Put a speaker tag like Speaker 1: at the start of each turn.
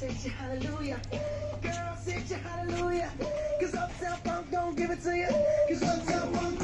Speaker 1: sit your hallelujah. Girl, sit your hallelujah. Cause Uptown Funk don't give it to you. Cause Uptown Funk